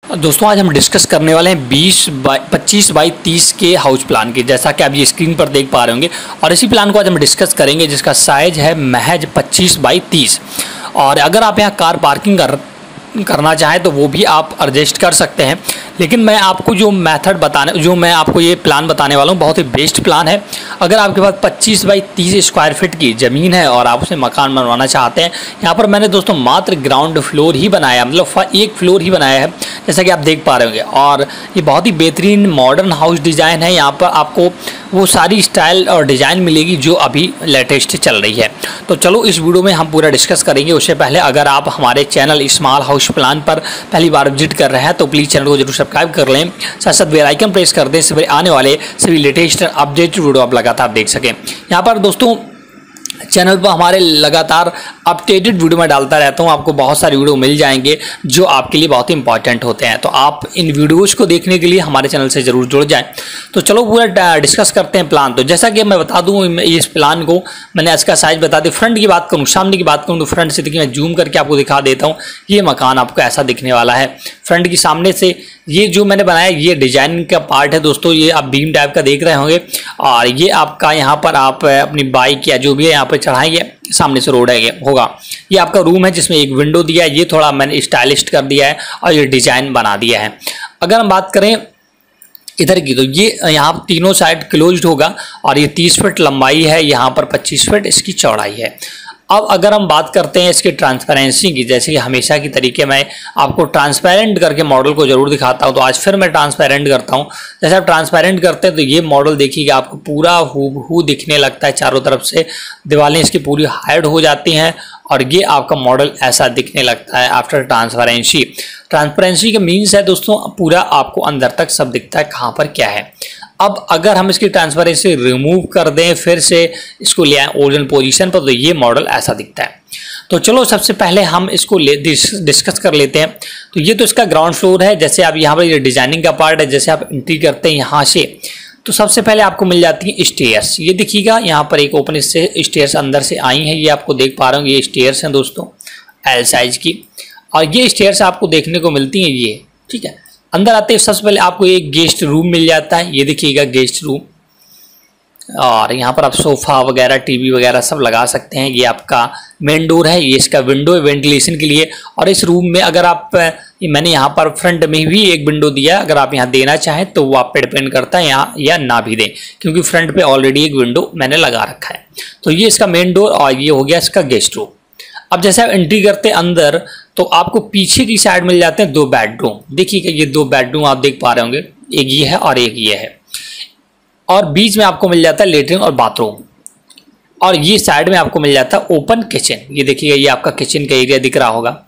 दोस्तों आज हम डिस्कस करने वाले हैं 25 बाई 30 के हाउस प्लान की, जैसा कि आप ये स्क्रीन पर देख पा रहे होंगे। और इसी प्लान को आज हम डिस्कस करेंगे जिसका साइज है महज 25 बाई 30। और अगर आप यहाँ कार पार्किंग करना चाहें तो वो भी आप एडजस्ट कर सकते हैं। लेकिन मैं आपको जो मैं आपको ये प्लान बताने वाला हूँ बहुत ही बेस्ट प्लान है। अगर आपके पास 25 बाई 30 स्क्वायर फीट की ज़मीन है और आप उसमें मकान बनवाना चाहते हैं, यहाँ पर मैंने दोस्तों मात्र ग्राउंड फ्लोर ही बनाया, मतलब एक फ्लोर ही बनाया है, जैसा कि आप देख पा रहे होंगे। और ये बहुत ही बेहतरीन मॉडर्न हाउस डिज़ाइन है। यहाँ पर आपको वो सारी स्टाइल और डिज़ाइन मिलेगी जो अभी लेटेस्ट चल रही है। तो चलो इस वीडियो में हम पूरा डिस्कस करेंगे। उससे पहले अगर आप हमारे चैनल स्मॉल हाउस प्लान पर पहली बार विजिट कर रहे हैं तो प्लीज़ चैनल को जरूर सब्सक्राइब कर लें, साथ साथ बेल आइकन प्रेस कर दें, इससे आने वाले सभी लेटेस्ट अपडेट वीडियो आप लगातार देख सकें। यहाँ पर दोस्तों चैनल पर हमारे लगातार अपडेटेड वीडियो में डालता रहता हूँ, आपको बहुत सारे वीडियो मिल जाएंगे जो आपके लिए बहुत ही इंपॉर्टेंट होते हैं। तो आप इन वीडियोज़ को देखने के लिए हमारे चैनल से ज़रूर जुड़ जाएं। तो चलो पूरा डिस्कस करते हैं प्लान। तो जैसा कि मैं बता दूँ, इस प्लान को मैंने इसका साइज़ बता दी। फ्रंट की बात करूँ, सामने की बात करूँ तो फ्रंट से देखिए मैं जूम करके आपको दिखा देता हूँ। ये मकान आपको ऐसा दिखने वाला है। फ्रंट की सामने से ये जो मैंने बनाया ये डिजाइन का पार्ट है दोस्तों, ये आप बीम टाइप का देख रहे होंगे। और ये आपका यहाँ पर आप अपनी बाइक या जो भी है यहाँ पर चढ़ाएंगे, सामने से रोड है होगा। ये आपका रूम है जिसमें एक विंडो दिया है, ये थोड़ा मैंने स्टाइलिश कर दिया है और ये डिजाइन बना दिया है। अगर हम बात करें इधर की तो ये यहाँ तीनों साइड क्लोज्ड होगा और ये 30 फीट लंबाई है, यहाँ पर 25 फीट इसकी चौड़ाई है। अब अगर हम बात करते हैं इसकी ट्रांसपेरेंसी की, जैसे कि हमेशा की तरीके मैं आपको ट्रांसपेरेंट करके मॉडल को जरूर दिखाता हूं, तो आज फिर मैं ट्रांसपेरेंट करता हूं। जैसे आप ट्रांसपेरेंट करते हैं तो ये मॉडल देखिएगा आपको पूरा हूबहू दिखने लगता है। चारों तरफ से दीवारें इसकी पूरी हाइड हो जाती हैं और ये आपका मॉडल ऐसा दिखने लगता है आफ्टर ट्रांसपेरेंसी। ट्रांसपेरेंसी का मीन्स है दोस्तों पूरा आपको अंदर तक सब दिखता है कहाँ पर क्या है। अब अगर हम इसकी ट्रांसपेरेंसी रिमूव कर दें, फिर से इसको ले आए ओरिजिनल पोजीशन पर, तो ये मॉडल ऐसा दिखता है। तो चलो सबसे पहले हम इसको डिस्कस कर लेते हैं। तो ये तो इसका ग्राउंड फ्लोर है। जैसे आप यहाँ पर ये डिजाइनिंग का पार्ट है, जैसे आप एंट्री करते हैं यहाँ से तो सबसे पहले आपको मिल जाती है स्टेयर्स। ये देखिएगा यहाँ पर एक ओपन से स्टेयर्स अंदर से आई हैं, ये आपको देख पा रहे होंगे। ये स्टेयर्स हैं दोस्तों एल साइज की, और ये स्टेयर्स आपको देखने को मिलती हैं ये, ठीक है। अंदर आते ही सबसे पहले आपको एक गेस्ट रूम मिल जाता है, ये देखिएगा गेस्ट रूम। और यहाँ पर आप सोफा वगैरह टीवी वगैरह सब लगा सकते हैं। ये आपका मेन डोर है, ये इसका विंडो है वेंटिलेशन के लिए। और इस रूम में अगर आप मैंने यहाँ पर फ्रंट में भी एक विंडो दिया है, अगर आप यहाँ देना चाहें तो वो आप पे डिपेंड करता है यहाँ या ना भी दें, क्योंकि फ्रंट पे ऑलरेडी एक विंडो मैंने लगा रखा है। तो ये इसका मेन डोर और ये हो गया इसका गेस्ट रूम। अब जैसे आप एंट्री करते हैं अंदर तो आपको पीछे की साइड मिल जाते हैं दो बेडरूम। देखिएगा ये दो बेडरूम आप देख पा रहे होंगे, एक ये है और एक ये है। और बीच में आपको मिल जाता है लेटरिन और बाथरूम, और ये साइड में आपको मिल जाता है ओपन किचन। ये देखिएगा ये आपका किचन का एरिया दिख रहा होगा।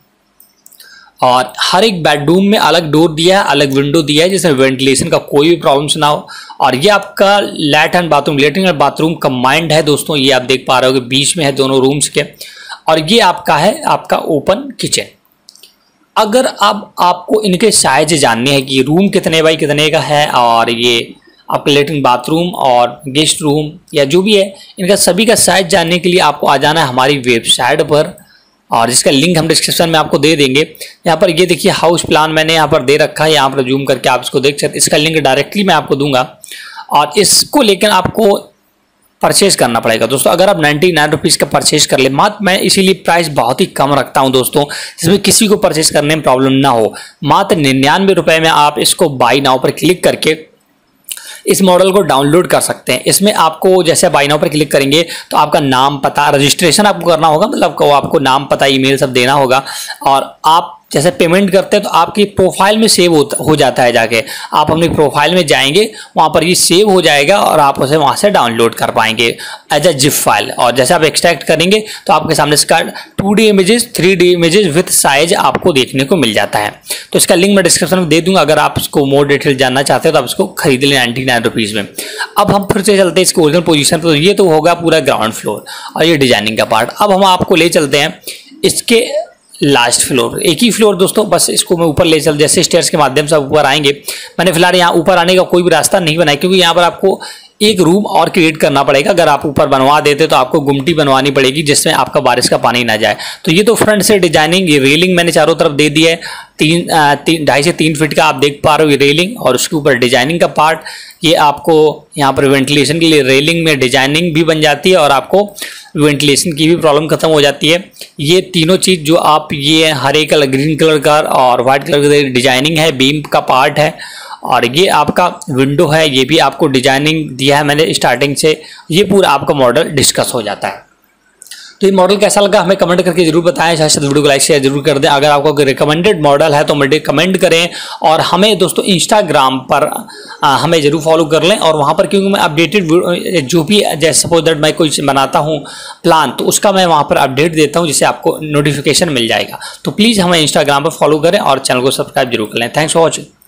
और हर एक बेडरूम में अलग डोर दिया है, अलग विंडो दिया है, जिसमें वेंटिलेशन का कोई भी प्रॉब्लम ना हो। और ये आपका लेटरिन और बाथरूम कंबाइंड है दोस्तों, ये आप देख पा रहे हो बीच में है दोनों रूम्स के। और ये आपका है आपका ओपन किचन। अगर अब आपको इनके साइज जानने हैं कि रूम कितने बाई कितने का है, और ये आपका लेटरिन बाथरूम और गेस्ट रूम या जो भी है, इनका सभी का साइज जानने के लिए आपको आ जाना है हमारी वेबसाइट पर, और जिसका लिंक हम डिस्क्रिप्शन में आपको दे देंगे। यहाँ पर ये देखिए हाउस प्लान मैंने यहाँ पर दे रखा है, यहाँ पर जूम करके आप इसको देख सकते हैं। इसका लिंक डायरेक्टली मैं आपको दूंगा और इसको लेकर आपको परचेज करना पड़ेगा दोस्तों। अगर आप 99 रुपीज़ का परचेज कर ले, मात्र मैं इसीलिए प्राइस बहुत ही कम रखता हूं दोस्तों, जिसमें किसी को परचेज करने में प्रॉब्लम ना हो। मात्र 99 रुपये में आप इसको बाई नाउ पर क्लिक करके इस मॉडल को डाउनलोड कर सकते हैं। इसमें आपको जैसे बाई नाउ पर क्लिक करेंगे तो आपका नाम पता रजिस्ट्रेशन आपको करना होगा, मतलब आपको नाम पता ईमेल सब देना होगा। और आप जैसे पेमेंट करते हैं तो आपकी प्रोफाइल में सेव हो जाता है। जाके आप अपनी प्रोफाइल में जाएंगे, वहाँ पर ये सेव हो जाएगा और आप उसे वहाँ से डाउनलोड कर पाएंगे एज अ जिप फाइल। और जैसे आप एक्सट्रैक्ट करेंगे तो आपके सामने इसका 2D images 3D images with size आपको देखने को मिल जाता है। तो इसका लिंक मैं डिस्क्रिप्शन में दे दूंगा, अगर आप इसको मोर डिटेल जानना चाहते हैं तो आप इसको खरीद लें 99 रुपीज़ में। अब हम फिर से चलते हैं इसके ओरिजिनल पोजीशन पर। तो ये तो होगा पूरा ग्राउंड फ्लोर और ये डिजाइनिंग का पार्ट। अब हम आपको ले चलते हैं इसके लास्ट फ्लोर, एक ही फ्लोर दोस्तों, बस इसको मैं ऊपर ले चल, जैसे स्टेयर्स के माध्यम से ऊपर आएंगे। मैंने फिलहाल यहाँ ऊपर आने का कोई भी रास्ता नहीं बनाया, क्योंकि यहाँ पर आपको एक रूम और क्रिएट करना पड़ेगा। अगर आप ऊपर बनवा देते तो आपको गुमटी बनवानी पड़ेगी जिसमें आपका बारिश का पानी ना जाए। तो ये तो फ्रंट से डिजाइनिंग, ये रेलिंग मैंने चारों तरफ दे दी है, 2.5 से 3 फीट का आप देख पा रहे हो ये रेलिंग, और उसके ऊपर डिजाइनिंग का पार्ट। ये आपको यहाँ पर वेंटिलेशन के लिए रेलिंग में डिजाइनिंग भी बन जाती है और आपको वेंटिलेशन की भी प्रॉब्लम खत्म हो जाती है। ये तीनों चीज़ जो आप ये हरे कलर, ग्रीन कलर का और वाइट कलर का डिजाइनिंग है, बीम का पार्ट है, और ये आपका विंडो है, ये भी आपको डिजाइनिंग दिया है मैंने स्टार्टिंग से। ये पूरा आपका मॉडल डिस्कस हो जाता है। तो ये मॉडल कैसा लगा हमें कमेंट करके जरूर बताएं, साथ वीडियो को लाइक शेयर जरूर कर दें। अगर आपको कोई रिकमेंडेड मॉडल है तो मुझे कमेंट करें, और हमें दोस्तों इंस्टाग्राम पर हमें जरूर फॉलो कर लें। और वहाँ पर क्योंकि मैं अपडेटेड जो भी, जैसे सपोज दैट मैं कोई बनाता हूँ प्लान, तो उसका मैं वहाँ पर अपडेट देता हूँ जिससे आपको नोटिफिकेशन मिल जाएगा। तो प्लीज़ हमें इंस्टाग्राम पर फॉलो करें और चैनल को सब्सक्राइब जरूर कर लें। Thanks for watching.